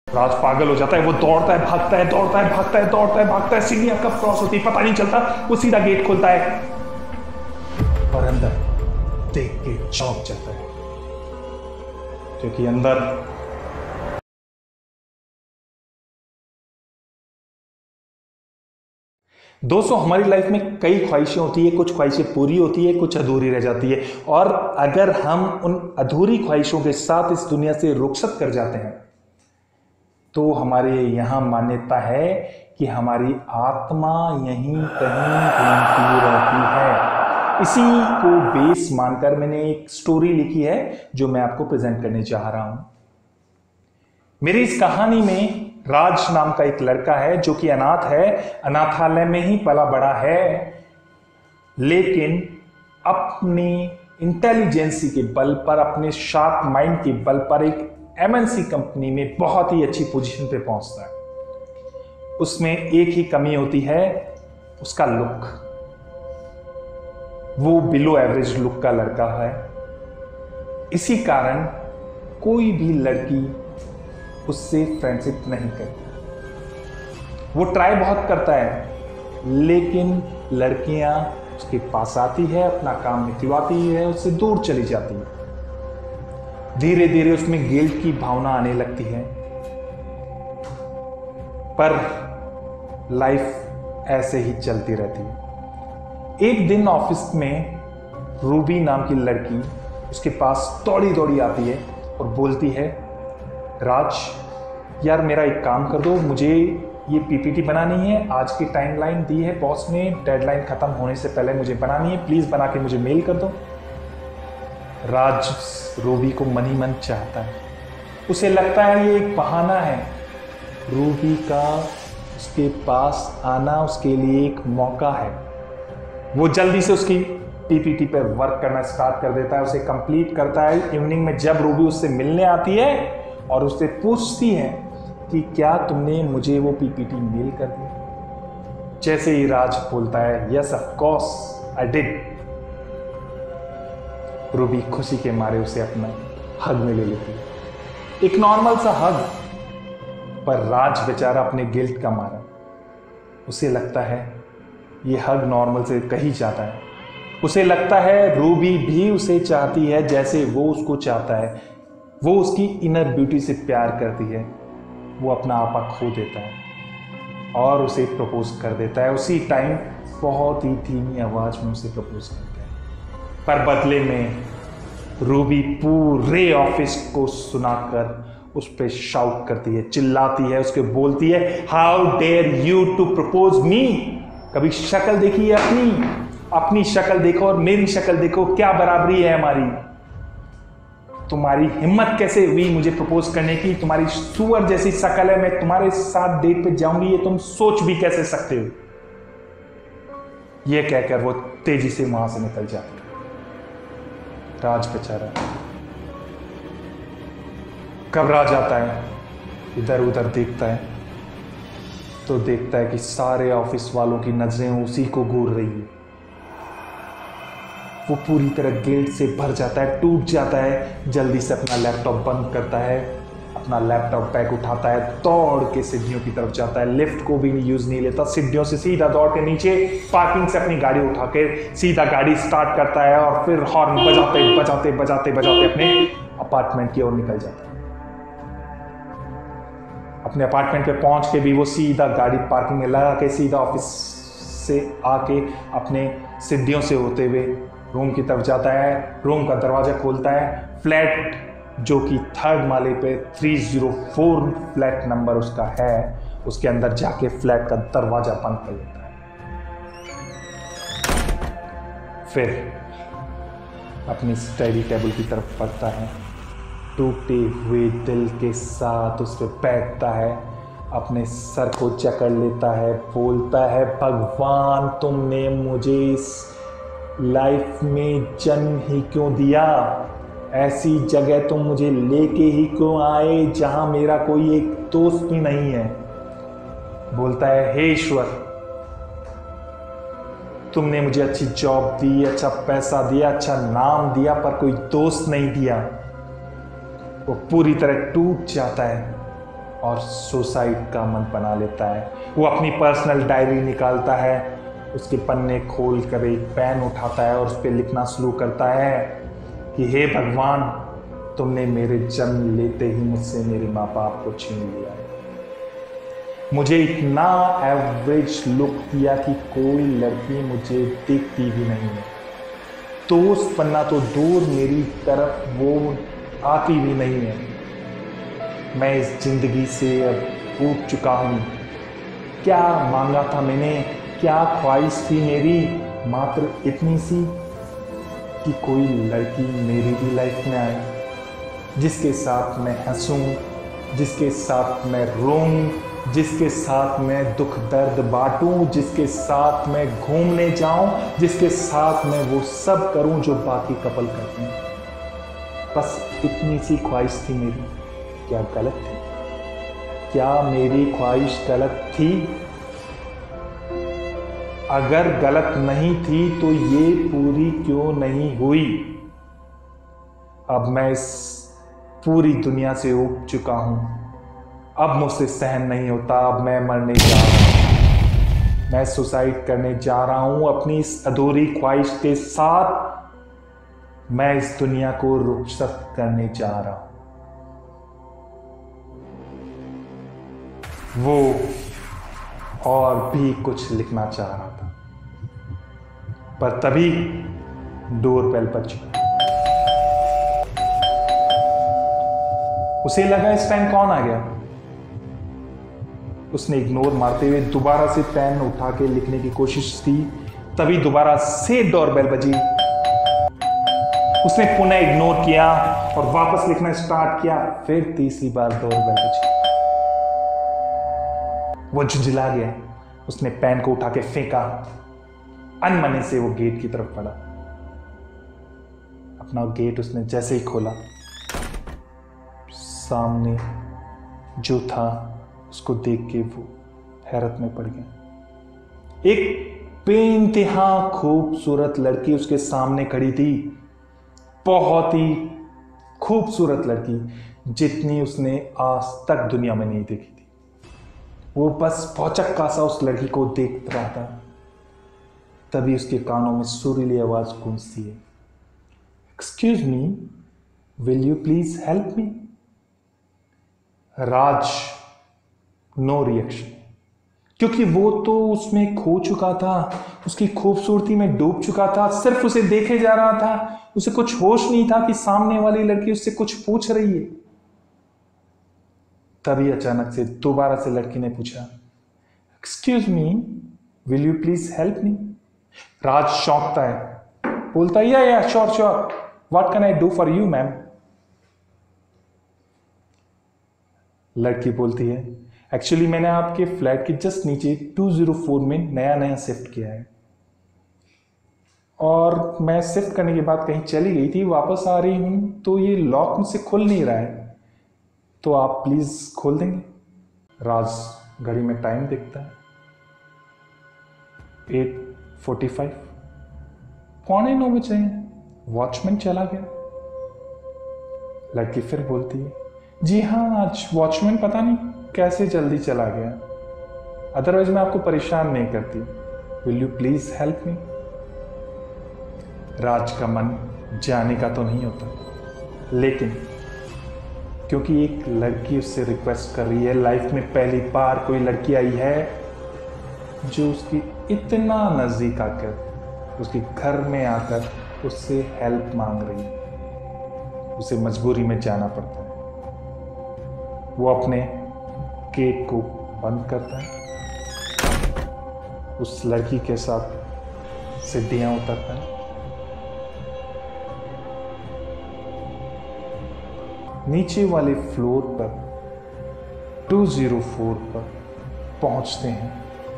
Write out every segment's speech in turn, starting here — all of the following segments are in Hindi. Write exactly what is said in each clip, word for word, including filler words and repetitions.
राज पागल हो जाता है, वो दौड़ता है, भागता है, दौड़ता है, भागता है, दौड़ता है, भागता है, सीढ़ियां कब क्रॉस होती है पता नहीं चलता। वो सीधा गेट खोलता है और अंदर देख के चौंक जाता है, क्योंकि अंदर दोस्तों हमारी लाइफ में कई ख्वाहिशें होती है, कुछ ख्वाहिशें पूरी होती है, कुछ अधूरी रह जाती है। और अगर हम उन अधूरी ख्वाहिशों के साथ इस दुनिया से रुखसत कर जाते हैं तो हमारे यहाँ मान्यता है कि हमारी आत्मा यहीं कहीं घूमती रहती है। इसी को बेस मानकर मैंने एक स्टोरी लिखी है जो मैं आपको प्रेजेंट करने चाह रहा हूं। मेरी इस कहानी में राज नाम का एक लड़का है जो कि अनाथ है, अनाथालय में ही पला बड़ा है, लेकिन अपनी इंटेलिजेंसी के बल पर, अपने शार्प माइंड के बल पर एक एमएनसी कंपनी में बहुत ही अच्छी पोजीशन पे पहुंचता है। उसमें एक ही कमी होती है, उसका लुक। वो बिलो एवरेज लुक का लड़का है। इसी कारण कोई भी लड़की उससे फ्रेंडशिप नहीं करती। वो ट्राई बहुत करता है लेकिन लड़कियां उसके पास आती है, अपना काम निकलवाती है, उससे दूर चली जाती है। धीरे धीरे उसमें गिल्ट की भावना आने लगती है। पर लाइफ ऐसे ही चलती रहती है। एक दिन ऑफिस में रूबी नाम की लड़की उसके पास दौड़ी दौड़ी आती है और बोलती है, राज यार मेरा एक काम कर दो, मुझे ये पीपीटी बनानी है, आज की टाइमलाइन दी है बॉस ने, डेडलाइन खत्म होने से पहले मुझे बनानी है, प्लीज बना के मुझे मेल कर दो। राज रूबी को मन ही मन चाहता है, उसे लगता है ये एक बहाना है, रूबी का उसके पास आना उसके लिए एक मौका है। वो जल्दी से उसकी पीपीटी पर वर्क करना स्टार्ट कर देता है, उसे कंप्लीट करता है। इवनिंग में जब रूबी उससे मिलने आती है और उससे पूछती है कि क्या तुमने मुझे वो पीपीटी मेल कर दी, जैसे ही राज बोलता है yes of course I did, Ruby खुशी के मारे उसे अपना हग में ले लेती है। एक नॉर्मल सा हग, पर राज बेचारा अपने गिल्ट का मारा, उसे लगता है ये हग नॉर्मल से कहीं जाता है। उसे लगता है रूबी भी उसे चाहती है जैसे वो उसको चाहता है, वो उसकी इनर ब्यूटी से प्यार करती है। वो अपना आपा खो देता है और उसे प्रपोज कर देता है। उसी टाइम बहुत ही धीमी आवाज में उसे प्रपोज करता है, पर बदले में रूबी पूरे ऑफिस को सुनाकर उस पर शाउट करती है, चिल्लाती है, उसके बोलती है, how dare you to propose me. कभी शक्ल देखी है अपनी, अपनी शक्ल देखो और मेरी शक्ल देखो, क्या बराबरी है हमारी। तुम्हारी हिम्मत कैसे हुई मुझे प्रपोज करने की, तुम्हारी सुअर जैसी शक्ल है, मैं तुम्हारे साथ डेट पे जाऊंगी ये तुम सोच भी कैसे सकते हो। ये कहकर वो तेजी से वहां से निकल जाता है। राज बेचारा घबरा जाता है, इधर उधर देखता है तो देखता है कि सारे ऑफिस वालों की नजरें उसी को घूर रही है। वो पूरी तरह गिल्ट से भर जाता है, टूट जाता है, जल्दी से अपना लैपटॉप बंद करता है, अपना लैपटॉप बैग उठाता है, दौड़ के सीढ़ियों की तरफ जाता है। लिफ्ट को भी यूज नहीं लेता, सीढ़ियों से सीधा दौड़ के नीचे पार्किंग से अपनी गाड़ी उठा के सीधा गाड़ी स्टार्ट करता है और फिर हॉर्न बजाते बजाते बजाते बजाते अपने अपार्टमेंट की ओर निकल जाता है। अपने अपार्टमेंट पे पहुंच के भी वो सीधा गाड़ी पार्किंग में लगा के सीधा ऑफिस से आके अपने सीढ़ियों से होते हुए रूम की तरफ जाता है। रूम का दरवाजा खोलता है, फ्लैट जो कि थर्ड माले पे तीन सौ चार फ्लैट नंबर उसका है, उसके अंदर जाके फ्लैट का दरवाजा बंद कर लेता है। फिर अपनी स्टडी टेबल की तरफ बढ़ता है, टूटे हुए दिल के साथ उस पर बैठता है, अपने सर को जकड़ लेता है, बोलता है, भगवान तुमने मुझे इस लाइफ में जन्म ही क्यों दिया, ऐसी जगह तुम मुझे लेके ही क्यों आए जहां मेरा कोई एक दोस्त भी नहीं है। बोलता है, हे ईश्वर तुमने मुझे अच्छी जॉब दी, अच्छा पैसा दिया, अच्छा नाम दिया, पर कोई दोस्त नहीं दिया। वो पूरी तरह टूट जाता है और सुसाइड का मन बना लेता है। वो अपनी पर्सनल डायरी निकालता है, उसके पन्ने खोल कर एक पेन उठाता है और उस पर लिखना शुरू करता है कि हे भगवान, तुमने मेरे जन्म लेते ही मुझसे मेरे माँ बाप को छीन लिया, मुझे इतना एवरेज लुक दिया कि कोई लड़की मुझे देखती भी नहीं है, दोस्त बनना तो दूर, मेरी तरफ वो आती भी नहीं है। मैं इस जिंदगी से अब ऊब चुका हूँ। क्या मांगा था मैंने, क्या ख्वाहिश थी मेरी, मात्र इतनी सी कि कोई लड़की मेरी भी लाइफ में आए, जिसके साथ मैं हंसूं, जिसके साथ मैं रोऊं, जिसके साथ मैं दुख दर्द बांटूं, जिसके साथ मैं घूमने जाऊं, जिसके साथ मैं वो सब करूं जो बाकी कपल करते हैं। बस इतनी सी ख्वाहिश थी मेरी। क्या गलत थी? क्या मेरी ख्वाहिश गलत थी? अगर गलत नहीं थी तो ये पूरी क्यों नहीं हुई? अब मैं इस पूरी दुनिया से ऊब चुका हूं। अब मुझसे सहन नहीं होता। अब मैं मरने जा रहा हूं। मैं सुसाइड करने जा रहा हूं अपनी इस अधूरी ख्वाहिश के साथ। मैं इस दुनिया को रुखसत करने जा रहा हूं। वो और भी कुछ लिखना चाह रहा था, पर तभी डोर बेल बजी। उसे लगा इस टाइम कौन आ गया। उसने इग्नोर मारते हुए दोबारा से पेन उठा के लिखने की कोशिश की। तभी दोबारा से डोरबेल बजी। उसने पुनः इग्नोर किया और वापस लिखना स्टार्ट किया। फिर तीसरी बार डोरबेल बजी। वो झुंझला गया। उसने पेन को उठा के फेंका। अनमने से वो गेट की तरफ बढ़ा। अपना गेट उसने जैसे ही खोला, सामने जो था उसको देख के वो हैरत में पड़ गया। एक बेइंतहा खूबसूरत लड़की उसके सामने खड़ी थी। बहुत ही खूबसूरत लड़की, जितनी उसने आज तक दुनिया में नहीं देखी थी। वो बस भौचक्का सा उस लड़की को देख रहा था। तभी उसके कानों में सुरीली आवाज गूंजती है, excuse me, will you please help me? Raj no reaction, क्योंकि वो तो उसमें खो चुका था, उसकी खूबसूरती में डूब चुका था, सिर्फ उसे देखे जा रहा था। उसे कुछ होश नहीं था कि सामने वाली लड़की उससे कुछ पूछ रही है। तभी अचानक से दोबारा से लड़की ने पूछा, excuse me, will you please help me? Raj चौंकता है, बोलता है, yeah yeah sure sure, what can I do for you ma'am? लड़की बोलती है, एक्चुअली मैंने आपके फ्लैट के जस्ट नीचे दो सौ चार में नया नया शिफ्ट किया है, और मैं शिफ्ट करने के बाद कहीं चली गई थी, वापस आ रही हूं तो ये लॉक मुझसे खुल नहीं रहा है, तो आप प्लीज खोल देंगे? राज घड़ी में टाइम देखता है, एट फोर्टी फाइव, पौने नौ बजे हैं, वॉचमैन चला गया। लड़की फिर बोलती है, जी हाँ, आज वॉचमैन पता नहीं कैसे जल्दी चला गया, अदरवाइज मैं आपको परेशान नहीं करती, will you please help me? Raj का मन जाने का तो नहीं होता, लेकिन क्योंकि एक लड़की उससे रिक्वेस्ट कर रही है, लाइफ में पहली बार कोई लड़की आई है जो उसकी इतना नजदीक आकर, उसके घर में आकर उससे हेल्प मांग रही है, उसे मजबूरी में जाना पड़ता है। वो अपने गेट को बंद करता है, उस लड़की के साथ सीढ़ियां उतरता है। नीचे वाले फ्लोर पर दो सौ चार पर पहुंचते हैं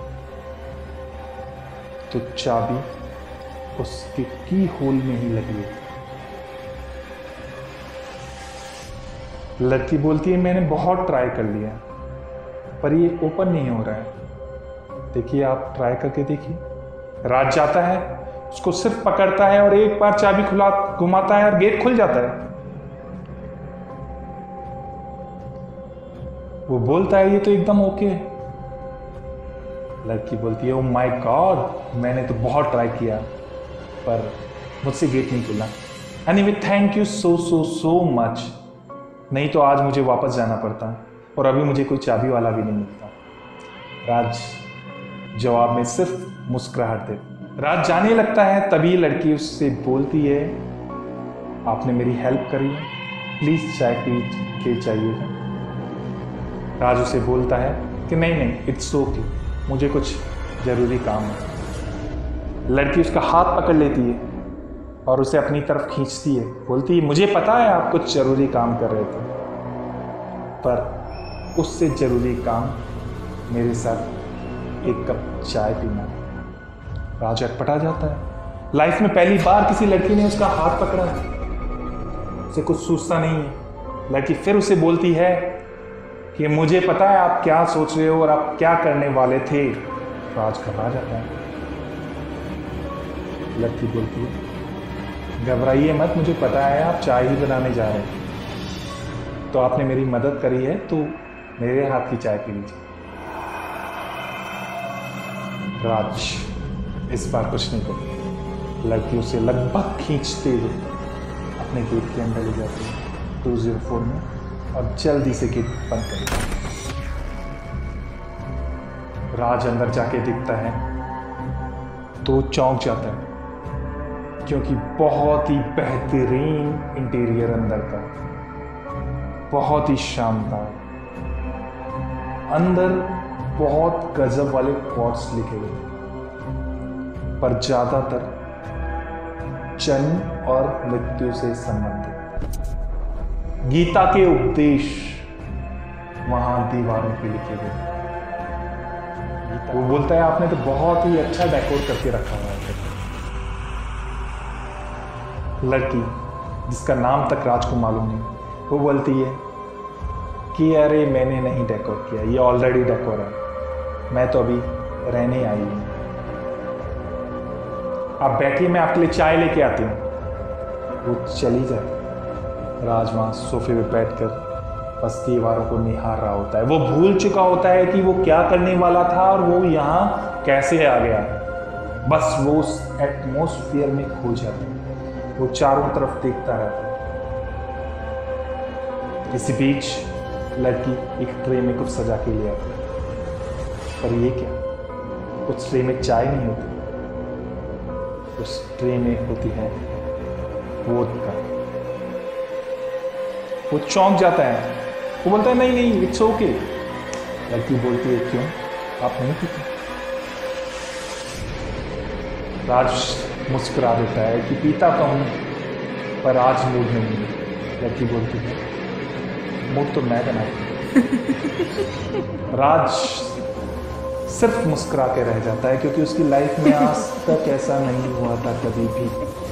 तो चाबी उसके की होल में ही लगी है। लड़की बोलती है, मैंने बहुत ट्राई कर लिया पर ये ओपन नहीं हो रहा है, देखिए आप ट्राई करके देखिए। राज जाता है, उसको सिर्फ पकड़ता है और एक बार चाबी खुला घुमाता है और गेट खुल जाता है। वो बोलता है ये तो एकदम ओके है। लड़की बोलती है ओ माय गॉड, मैंने तो बहुत ट्राई किया पर मुझसे गेट नहीं खुला। Anyway thank you so so so much, नहीं तो आज मुझे वापस जाना पड़ता और अभी मुझे कोई चाबी वाला भी नहीं मिलता। राज जवाब में सिर्फ मुस्कुराहट दे। राज जाने लगता है, तभी लड़की उससे बोलती है आपने मेरी हेल्प करी है, प्लीज चाय पी के चाहिए। राज उसे बोलता है कि नहीं नहीं इट्स ओके, मुझे कुछ जरूरी काम है। लड़की उसका हाथ पकड़ लेती है और उसे अपनी तरफ खींचती है, बोलती है मुझे पता है आप कुछ जरूरी काम कर रहे थे, पर उससे जरूरी काम मेरे साथ एक कप चाय पीना। राज अटपटा जाता है, लाइफ में पहली बार किसी लड़की ने उसका हाथ पकड़ा है, उसे कुछ सूझता नहीं है। लड़की फिर उसे बोलती है कि मुझे पता है आप क्या सोच रहे हो और आप क्या करने वाले थे। राज घबरा जाता है। लड़की बोलती है घबराइए मत, मुझे पता है आप चाय ही बनाने जा रहे हैं, तो आपने मेरी मदद करी है तो मेरे हाथ की चाय पी लीजिए। राज इस बार कुछ नहीं करती। लड़की उसे लगभग खींचते हुए अपने गेट के अंदर ले जाती है टू जीरो फोर में और जल्दी से गेट बंद कर देती है। राज अंदर जाके दिखता है तो चौंक जाता है, क्योंकि बहुत ही बेहतरीन इंटीरियर अंदर का, बहुत ही शानदार। अंदर बहुत गजब वाले क्वार्ट्स लिखे हुए, पर ज्यादातर जन्म और मृत्यु से संबंधित गीता के उपदेश वहां दीवारों पे लिखे गए। वो बोलता है आपने तो बहुत ही अच्छा डेकोर करके रखा हुआ है। लड़की जिसका नाम तक राज को मालूम नहीं, वो बोलती है कि अरे मैंने नहीं डेकोर किया, ये ऑलरेडी डेकोर है, मैं तो अभी रहने आई हूँ। आप बैठिए, मैं आपके लिए चाय लेके आती हूँ। वो चली जाए। राज वहाँ सोफे पे बैठकर बस दीवारों को निहार रहा होता है। वो भूल चुका होता है कि वो क्या करने वाला था और वो यहाँ कैसे आ गया। बस वो उस एटमॉस्फेयर में खो जाता है। वो चारों तरफ देखता रहता है। इसी बीच लड़की एक ट्रे में कुछ सजा के ले आती है, पर ये क्या, उस ट्रे में चाय नहीं होती, उस ट्रे में होती है वोदका। वो चौंक जाता है। वो बोलता है नहीं नहीं इट्स ओके। लड़की बोलती है क्यों, आप नहीं पीते? राज मुस्कुरा देता है कि पीता तो हूं, पर आज मूड नहीं है। लड़की बोलती है मूड तो मैं बनाती हूं। राज सिर्फ मुस्कुरा के रह जाता है, क्योंकि उसकी लाइफ में आज तक ऐसा नहीं हुआ था कभी भी।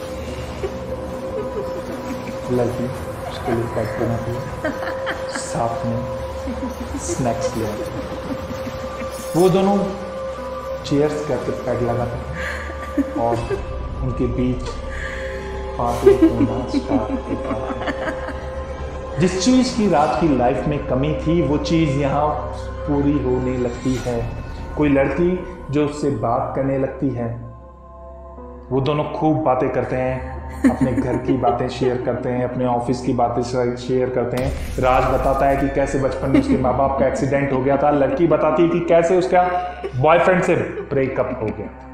लड़की उसके लिए पैक बनाती है, साथ में स्नैक्स ले आते हैं। वो दोनों चेयर्स करके पैक लगाते हैं और उनके बीच बातें होना स्टार्ट होता है। जिस चीज की रात की लाइफ में कमी थी, वो चीज यहाँ पूरी होने लगती है। कोई लड़की जो उससे बात करने लगती है। वो दोनों खूब बातें करते हैं, अपने घर की बातें शेयर करते हैं, अपने ऑफिस की बातें शेयर करते हैं। राज बताता है कि कैसे बचपन में उसके माँ बाप का एक्सीडेंट हो गया था। लड़की बताती है कि कैसे उसका बॉयफ्रेंड से ब्रेकअप हो गया था।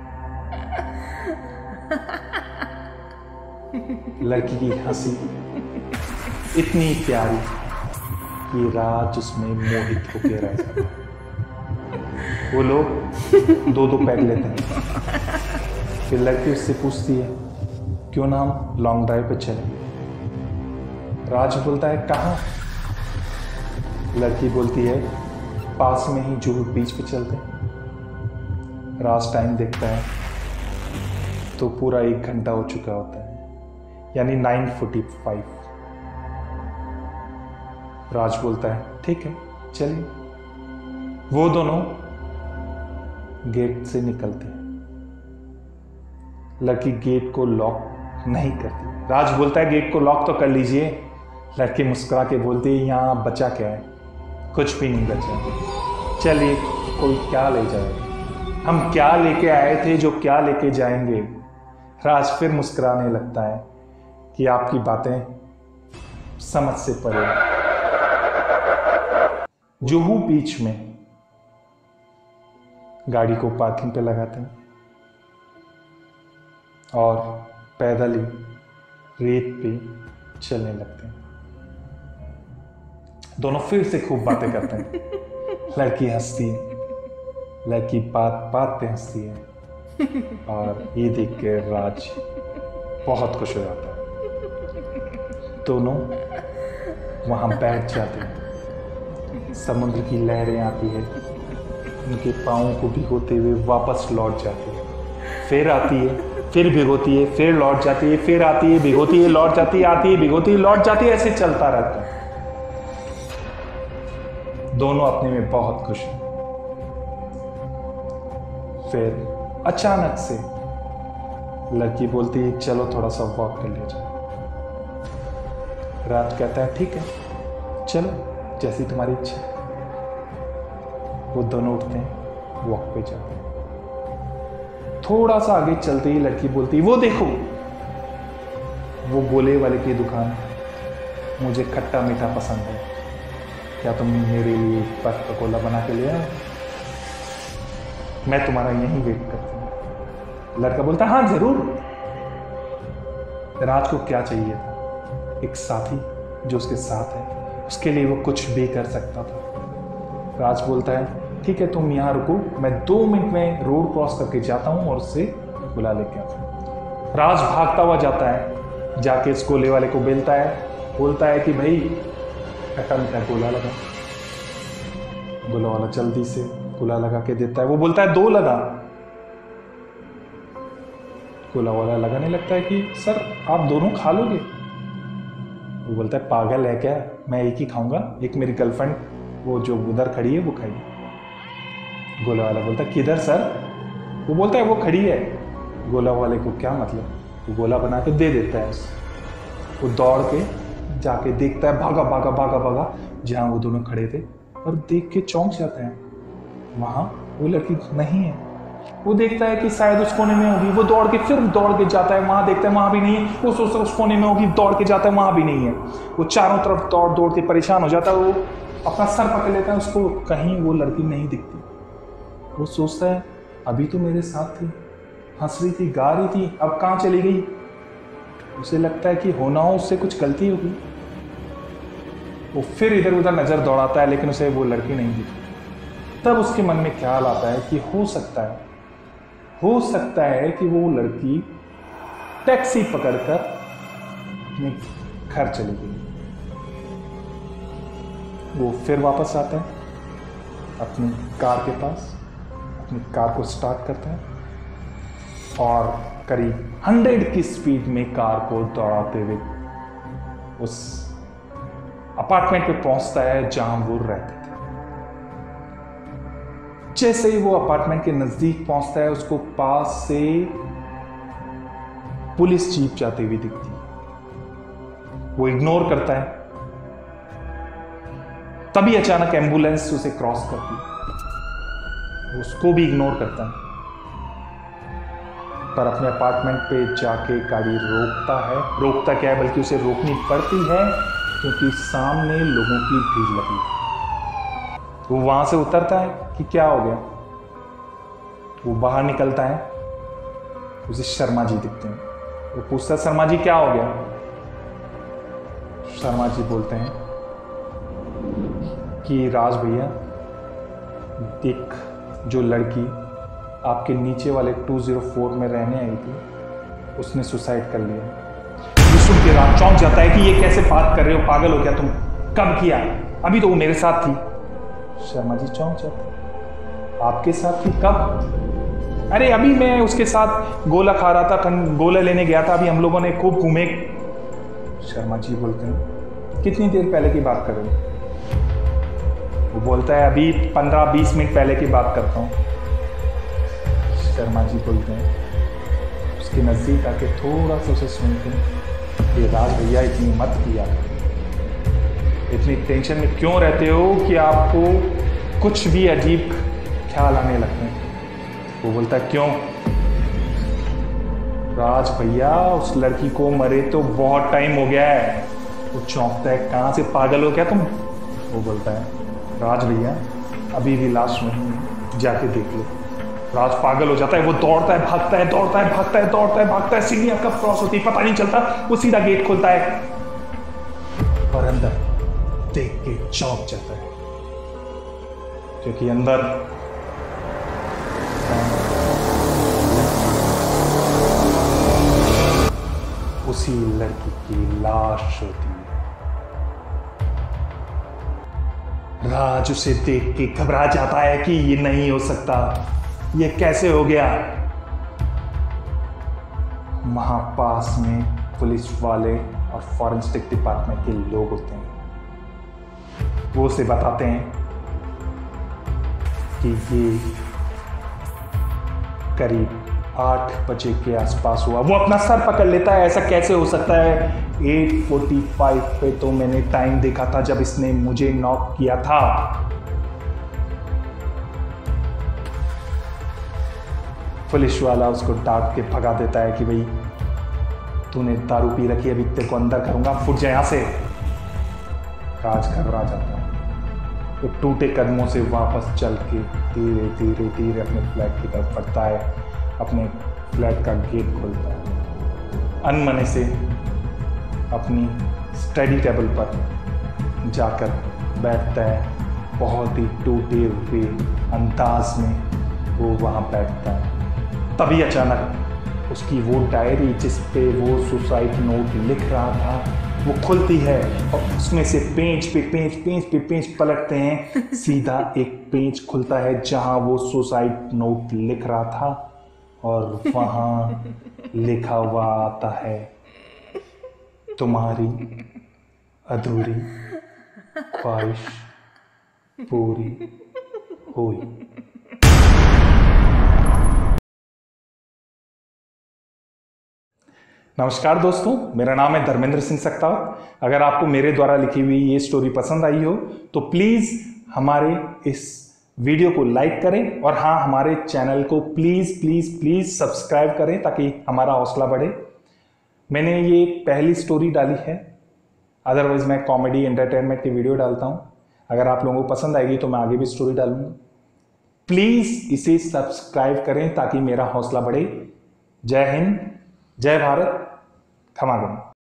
लड़की की हंसी इतनी प्यारी कि राज उसमें मोहित होकर रह जाता है। वो लोग दो दो पैक लेते हैं। फिर लड़की उससे पूछती है क्यों ना हम लॉन्ग ड्राइव पे चलें। राज बोलता है कहाँ? लड़की बोलती है पास में ही जुहू बीच पे चलते हैं। राज टाइम देखता है तो पूरा एक घंटा हो चुका होता है, यानी नाइन फोर्टी फाइव। राज बोलता है ठीक है चलिए। वो दोनों गेट से निकलते हैं। लड़की गेट को लॉक नहीं करती। राज बोलता है गेट को लॉक तो कर लीजिए। लड़की मुस्कुरा के बोलती है यहाँ बचा क्या है, कुछ भी नहीं बचा। चलिए कोई क्या ले जाए, हम क्या लेके आए थे जो क्या लेके जाएंगे। राज फिर मुस्कुराने लगता है कि आपकी बातें समझ से परे। जुहू बीच में गाड़ी को पार्किंग पे लगाते हैं और पैदल ही रेत पे चलने लगते हैं। दोनों फिर से खूब बातें करते हैं। लड़की हंसती है, लड़की बात बात पे हंसती है और ये देख के राज बहुत खुश हो जाता है। दोनों वहां बैठ जाते हैं। समुद्र की लहरें आती है, उनके पाँव को भिगोते हुए वापस लौट जाती है, फिर आती है, फिर भिगोती है, फिर लौट जाती है, फिर आती है, भिगोती है, लौट जाती है, आती है, भिगोती है, लौट जाती है। ऐसे चलता रहता है। दोनों अपने में बहुत खुश हैं। फिर अचानक से लड़की बोलती है चलो थोड़ा सा वॉक कर लिया जाए। राज कहता है ठीक है चलो, जैसी तुम्हारी इच्छा। वो दोनों उठते हैं, वॉक पे जाते हैं। थोड़ा सा आगे चलते ही लड़की बोलती है वो देखो, वो गोले वाले की दुकान। मुझे खट्टा मीठा पसंद है, क्या तुम मेरे लिए बर्फ का गोला बना के ले आओ? मैं तुम्हारा यहीं वेट करती हूँ। लड़का बोलता हाँ जरूर। राज को क्या चाहिए था? एक साथी जो उसके साथ है, उसके लिए वो कुछ भी कर सकता था। राज बोलता है ठीक है तुम यहाँ रुको, मैं दो मिनट में रोड क्रॉस करके जाता हूँ और उससे बुला लेके आता हूँ। राज भागता हुआ जाता है, जाके इस गोले वाले को बेलता है, बोलता है कि भाई खट्टा मीठा गोला लगा। गोला वाला जल्दी से गोला लगा के देता है। वो बोलता है दो लगा। गोला वाला लगाने लगता है कि सर आप दोनों खा लोगे? वो बोलता है पागल है क्या, मैं एक ही खाऊंगा, एक मेरी गर्लफ्रेंड वो जो उधर खड़ी है वो खाई। गोला वाला बोलता है किधर सर? वो बोलता है वो खड़ी है। गोला वाले को क्या मतलब, वो गोला बना के दे देता है उसे। वो दौड़ के जाके देखता है, भागा भागा भागा भागा जहां वो दोनों खड़े थे, और देख के चौंक जाता है, वहां वो लड़की नहीं है। वो देखता है कि शायद उस कोने में होगी, वो दौड़ के फिर दौड़ के जाता है, वहां देखता है वहां भी नहीं है। वो सोचता है उस कोने में होगी, दौड़ के जाता है, वहां भी नहीं है। वो चारों तरफ दौड़ दौड़ के परेशान हो जाता है। वो अपना सर पकड़ लेता है, उसको कहीं वो लड़की नहीं दिखती। वो सोचता है अभी तो मेरे साथ थी, हंस रही थी, गा रही थी, अब कहाँ चली गई? उसे लगता है कि होना हो उससे कुछ गलती होगी। वो फिर इधर उधर नजर दौड़ाता है, लेकिन उसे वो लड़की नहीं दिखती। तब उसके मन में ख्याल आता है कि हो सकता है हो सकता है कि वो लड़की टैक्सी पकड़कर अपने घर चली गई। वो फिर वापस आता है अपनी कार के पास, अपनी कार को स्टार्ट करता है और करीब हंड्रेड की स्पीड में कार को दौड़ाते हुए उस अपार्टमेंट पे पहुंचता है जहां वो रहते थे। जैसे ही वो अपार्टमेंट के नजदीक पहुंचता है, उसको पास से पुलिस जीप जाती हुई दिखती है। वो इग्नोर करता है, तभी अचानक एम्बुलेंस उसे क्रॉस करती है। उसको भी इग्नोर करता है, पर अपने अपार्टमेंट पे जाके गाड़ी रोकता है। रोकता क्या है, बल्कि उसे रोकनी पड़ती है क्योंकि सामने लोगों की भीड़ लगी है। वो वहां से उतरता है कि क्या हो गया। वो बाहर निकलता है, उसे शर्मा जी दिखते हैं। वो पूछता है शर्मा जी क्या हो गया? शर्मा जी बोलते हैं कि राज भैया, एक जो लड़की आपके नीचे वाले टू ज़ीरो फोर में रहने आई थी, उसने सुसाइड कर लिया। ये सुन के राज चौंक जाता है कि ये कैसे बात कर रहे हो, पागल हो क्या तुम? कब किया? अभी तो वो मेरे साथ थी। शर्मा जी चौंक जाते हैं, आपके साथ थी? कब? अरे अभी मैं उसके साथ गोला खा रहा था, गोला लेने गया था, अभी हम लोगों ने खूब घूमे। शर्मा जी बोलते हैं कितनी देर पहले की बात कर रहे हो? वो बोलता है अभी पंद्रह बीस मिनट पहले की बात करता हूँ। शर्मा जी बोलते हैं, उसके नजदीक आके थोड़ा सा उसे सुनते हैं, ये राज भैया इतनी मत किया। इतनी टेंशन में क्यों रहते हो कि आपको कुछ भी अजीब ख्याल आने लगते हैं? वो बोलता है क्यों? राज भैया, उस लड़की को मरे तो बहुत टाइम हो गया है। वो चौंकता है, कहाँ से पागल हो क्या तुम? वो बोलता है राज भैया, अभी भी लाश नहीं है, जाके देख लो। राज पागल हो जाता है, वो दौड़ता है, भागता है, दौड़ता है, भागता है, दौड़ता है, भागता है, सीढ़ियां कब क्रॉस होती है पता नहीं चलता। वो सीधा गेट खोलता है और अंदर देख के चौंक जाता है, क्योंकि अंदर उसी लड़की की लाश होती है। राज उसे देख के घबरा जाता है कि ये नहीं हो सकता, ये कैसे हो गया। वहां पास में पुलिस वाले और फॉरेंसिक डिपार्टमेंट के लोग होते हैं। वो उसे बताते हैं कि ये करीब आठ बजे के आसपास हुआ। वो अपना सर पकड़ लेता है, ऐसा कैसे हो सकता है? आठ पैंतालीस पे तो मैंने टाइम देखा था जब इसने मुझे नॉक किया था। पुलिस वाला उसको डांट के भगा देता है कि भाई तूने दारू पी रखी, अभी तेरे को अंदर करूंगा, फुट जाए यहां से। राज घबरा जाता है, वो तो टूटे कदमों से वापस चल के धीरे धीरे धीरे अपने फ्लैट की तरफ बढ़ता है, अपने फ्लैट का गेट खोलता है, अनमने से अपनी स्टडी टेबल पर जाकर बैठता है। बहुत ही टूटे हुए अंदाज में वो वहाँ बैठता है। तभी अचानक उसकी वो डायरी जिस पे वो सुसाइड नोट लिख रहा था वो खुलती है और उसमें से पेज पे पेज पेज पे पेज पलटते हैं। सीधा एक पेज खुलता है जहां वो सुसाइड नोट लिख रहा था और वहां लिखा हुआ आता है, तुम्हारी अधूरी ख्वाहिश पूरी हुई। नमस्कार दोस्तों, मेरा नाम है धर्मेंद्र सिंह सक्तावत। अगर आपको मेरे द्वारा लिखी हुई ये स्टोरी पसंद आई हो तो प्लीज़ हमारे इस वीडियो को लाइक करें और हाँ, हमारे चैनल को प्लीज़ प्लीज़ प्लीज़ सब्सक्राइब करें ताकि हमारा हौसला बढ़े। मैंने ये पहली स्टोरी डाली है, अदरवाइज़ मैं कॉमेडी एंटरटेनमेंट की वीडियो डालता हूँ। अगर आप लोगों को पसंद आएगी तो मैं आगे भी स्टोरी डालूंगा। प्लीज़ इसे सब्सक्राइब करें ताकि मेरा हौसला बढ़े। जय हिंद, जय भारत, खमा गम।